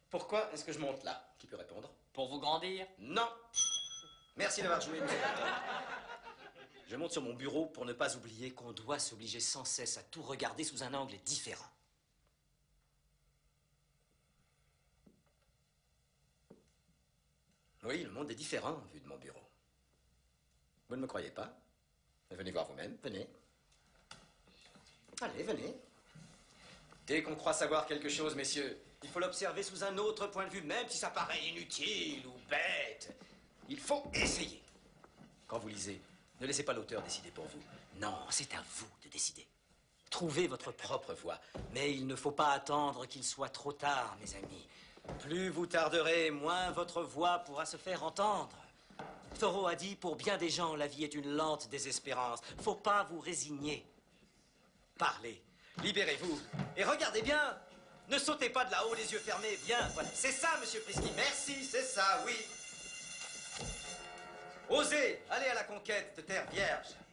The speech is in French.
Pourquoi est-ce que je monte là? Qui peut répondre? Pour vous grandir? Non. Merci d'avoir joué, monsieur Danton. Je monte sur mon bureau pour ne pas oublier qu'on doit s'obliger sans cesse à tout regarder sous un angle différent. Oui, le monde est différent vu de mon bureau. Vous ne me croyez pas? Venez voir vous-même, venez. Allez, venez. Dès qu'on croit savoir quelque chose, messieurs, il faut l'observer sous un autre point de vue, même si ça paraît inutile ou bête. Il faut essayer. Quand vous lisez, ne laissez pas l'auteur décider pour vous. Non, c'est à vous de décider. Trouvez votre propre voie. Mais il ne faut pas attendre qu'il soit trop tard, mes amis. Plus vous tarderez, moins votre voix pourra se faire entendre. Thoreau a dit, pour bien des gens, la vie est une lente désespérance. Faut pas vous résigner. Parlez, libérez-vous, et regardez bien. Ne sautez pas de là-haut, les yeux fermés, bien, voilà. C'est ça, monsieur Prisky, merci, c'est ça, oui. Osez, allez à la conquête de terre vierge.